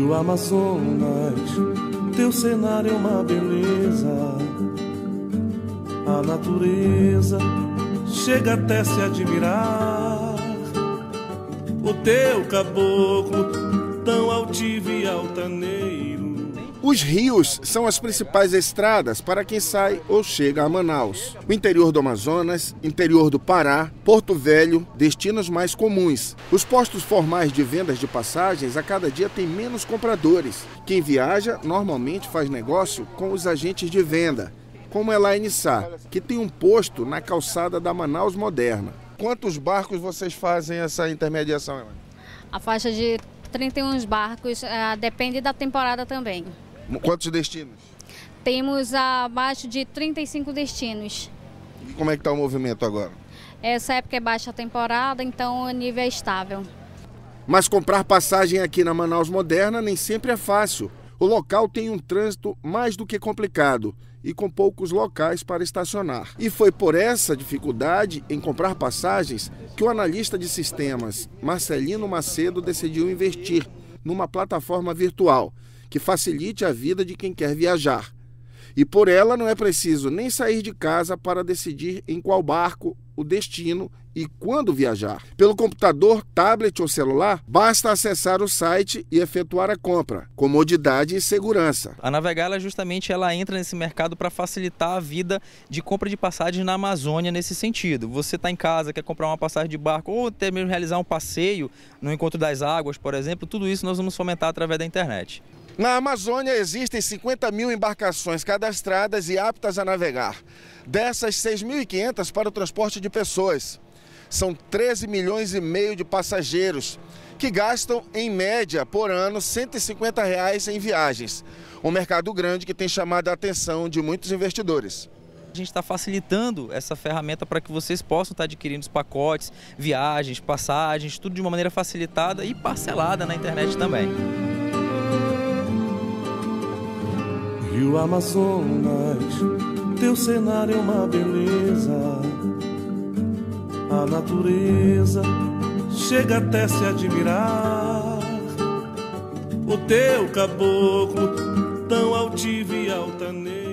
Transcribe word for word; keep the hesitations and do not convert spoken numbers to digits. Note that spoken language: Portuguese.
Rio Amazonas, teu cenário é uma beleza. A natureza chega até se admirar. O teu caboclo, tão altivo e altaneiro. Os rios são as principais estradas para quem sai ou chega a Manaus. O interior do Amazonas, interior do Pará, Porto Velho, destinos mais comuns. Os postos formais de vendas de passagens a cada dia têm menos compradores. Quem viaja normalmente faz negócio com os agentes de venda, como Elaine Sá, que tem um posto na calçada da Manaus Moderna. Quantos barcos vocês fazem essa intermediação, Elaine? A faixa de trinta e um barcos, uh, depende da temporada também. Quantos destinos? Temos abaixo de trinta e cinco destinos. E como é que está o movimento agora? Essa época é baixa temporada, então o nível é estável. Mas comprar passagem aqui na Manaus Moderna nem sempre é fácil. O local tem um trânsito mais do que complicado e com poucos locais para estacionar. E foi por essa dificuldade em comprar passagens que o analista de sistemas Marcelino Macedo decidiu investir numa plataforma virtual que facilite a vida de quem quer viajar. E por ela não é preciso nem sair de casa para decidir em qual barco, o destino e quando viajar. Pelo computador, tablet ou celular, basta acessar o site e efetuar a compra. Comodidade e segurança. A Navegar, ela justamente ela entra nesse mercado para facilitar a vida de compra de passagens na Amazônia nesse sentido. Você está em casa, quer comprar uma passagem de barco ou até mesmo realizar um passeio no Encontro das Águas, por exemplo, tudo isso nós vamos fomentar através da internet. Na Amazônia existem cinquenta mil embarcações cadastradas e aptas a navegar. Dessas, seis mil e quinhentas para o transporte de pessoas. São treze milhões e meio de passageiros que gastam, em média, por ano, cento e cinquenta reais em viagens. Um mercado grande que tem chamado a atenção de muitos investidores. A gente está facilitando essa ferramenta para que vocês possam estar adquirindo os pacotes, viagens, passagens, tudo de uma maneira facilitada e parcelada na internet também. Rio Amazonas, teu cenário é uma beleza. A natureza chega até se admirar. O teu caboclo, tão altivo e altaneiro.